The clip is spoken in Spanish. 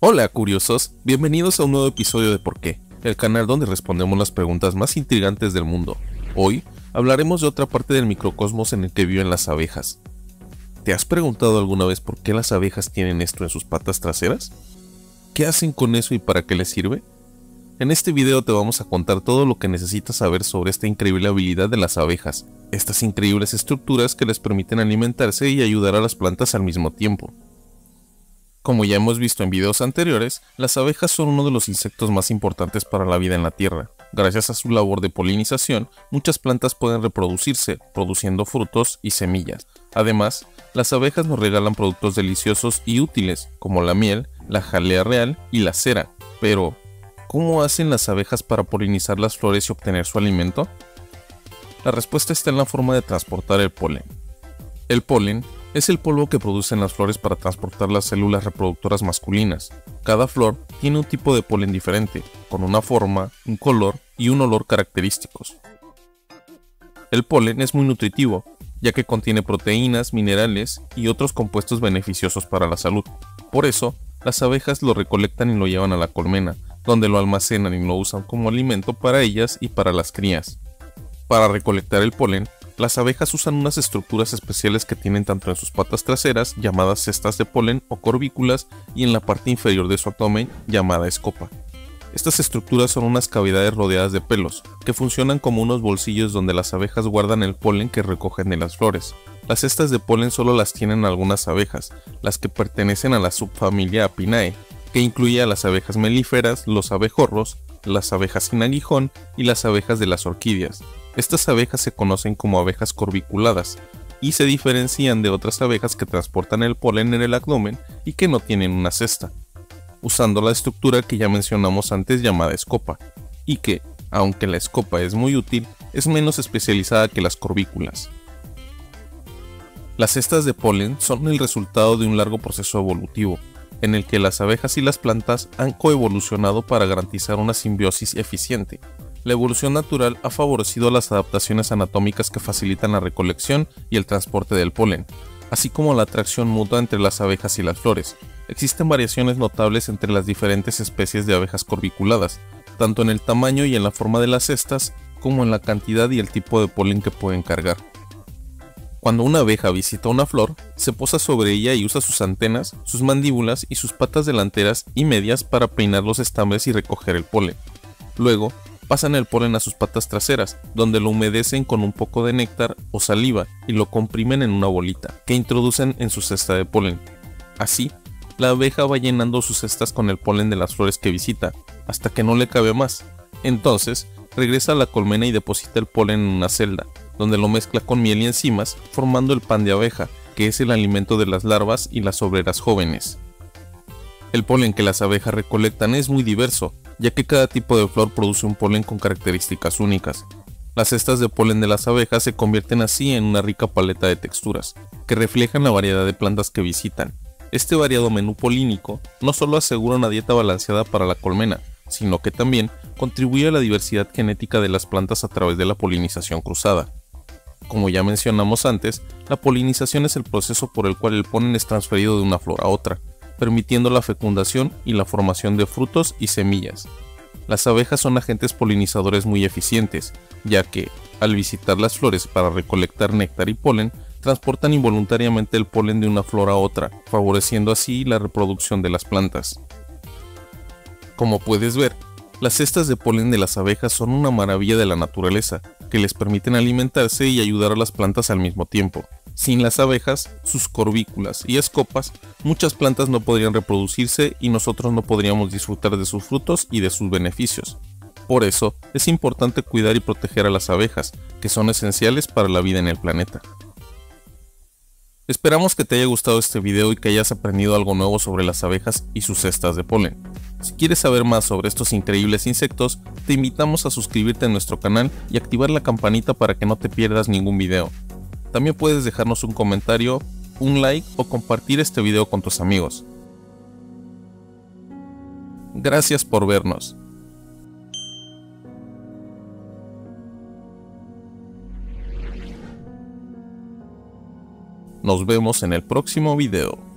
Hola curiosos, bienvenidos a un nuevo episodio de ¿Por qué?, el canal donde respondemos las preguntas más intrigantes del mundo. Hoy hablaremos de otra parte del microcosmos en el que viven las abejas. ¿Te has preguntado alguna vez por qué las abejas tienen esto en sus patas traseras? ¿Qué hacen con eso y para qué les sirve? En este video te vamos a contar todo lo que necesitas saber sobre esta increíble habilidad de las abejas, estas increíbles estructuras que les permiten alimentarse y ayudar a las plantas al mismo tiempo. Como ya hemos visto en videos anteriores, las abejas son uno de los insectos más importantes para la vida en la Tierra. Gracias a su labor de polinización, muchas plantas pueden reproducirse, produciendo frutos y semillas. Además, las abejas nos regalan productos deliciosos y útiles, como la miel, la jalea real y la cera. Pero, ¿cómo hacen las abejas para polinizar las flores y obtener su alimento? La respuesta está en la forma de transportar el polen. El polen es el polvo que producen las flores para transportar las células reproductoras masculinas. Cada flor tiene un tipo de polen diferente, con una forma, un color y un olor característicos. El polen es muy nutritivo, ya que contiene proteínas, minerales y otros compuestos beneficiosos para la salud. Por eso, las abejas lo recolectan y lo llevan a la colmena, donde lo almacenan y lo usan como alimento para ellas y para las crías. Para recolectar el polen, las abejas usan unas estructuras especiales que tienen tanto en sus patas traseras, llamadas cestas de polen o corbículas, y en la parte inferior de su abdomen, llamada escopa. Estas estructuras son unas cavidades rodeadas de pelos, que funcionan como unos bolsillos donde las abejas guardan el polen que recogen de las flores. Las cestas de polen solo las tienen algunas abejas, las que pertenecen a la subfamilia Apinae, que incluye a las abejas melíferas, los abejorros, las abejas sin aguijón y las abejas de las orquídeas. Estas abejas se conocen como abejas corbiculadas y se diferencian de otras abejas que transportan el polen en el abdomen y que no tienen una cesta, usando la estructura que ya mencionamos antes llamada escopa, y que, aunque la escopa es muy útil, es menos especializada que las corbículas. Las cestas de polen son el resultado de un largo proceso evolutivo, en el que las abejas y las plantas han coevolucionado para garantizar una simbiosis eficiente. La evolución natural ha favorecido las adaptaciones anatómicas que facilitan la recolección y el transporte del polen, así como la atracción mutua entre las abejas y las flores. Existen variaciones notables entre las diferentes especies de abejas corbiculadas, tanto en el tamaño y en la forma de las cestas, como en la cantidad y el tipo de polen que pueden cargar. Cuando una abeja visita una flor, se posa sobre ella y usa sus antenas, sus mandíbulas y sus patas delanteras y medias para peinar los estambres y recoger el polen. Luego, pasan el polen a sus patas traseras, donde lo humedecen con un poco de néctar o saliva y lo comprimen en una bolita, que introducen en su cesta de polen. Así, la abeja va llenando sus cestas con el polen de las flores que visita, hasta que no le cabe más. Entonces, regresa a la colmena y deposita el polen en una celda, donde lo mezcla con miel y enzimas, formando el pan de abeja, que es el alimento de las larvas y las obreras jóvenes. El polen que las abejas recolectan es muy diverso, ya que cada tipo de flor produce un polen con características únicas. Las cestas de polen de las abejas se convierten así en una rica paleta de texturas, que reflejan la variedad de plantas que visitan. Este variado menú polínico no solo asegura una dieta balanceada para la colmena, sino que también contribuye a la diversidad genética de las plantas a través de la polinización cruzada. Como ya mencionamos antes, la polinización es el proceso por el cual el polen es transferido de una flor a otra, permitiendo la fecundación y la formación de frutos y semillas. Las abejas son agentes polinizadores muy eficientes, ya que, al visitar las flores para recolectar néctar y polen, transportan involuntariamente el polen de una flor a otra, favoreciendo así la reproducción de las plantas. Como puedes ver, las cestas de polen de las abejas son una maravilla de la naturaleza, que les permiten alimentarse y ayudar a las plantas al mismo tiempo. Sin las abejas, sus corbículas y escopas, muchas plantas no podrían reproducirse y nosotros no podríamos disfrutar de sus frutos y de sus beneficios. Por eso, es importante cuidar y proteger a las abejas, que son esenciales para la vida en el planeta. Esperamos que te haya gustado este video y que hayas aprendido algo nuevo sobre las abejas y sus cestas de polen. Si quieres saber más sobre estos increíbles insectos, te invitamos a suscribirte a nuestro canal y activar la campanita para que no te pierdas ningún video. También puedes dejarnos un comentario, un like o compartir este video con tus amigos. Gracias por vernos. Nos vemos en el próximo video.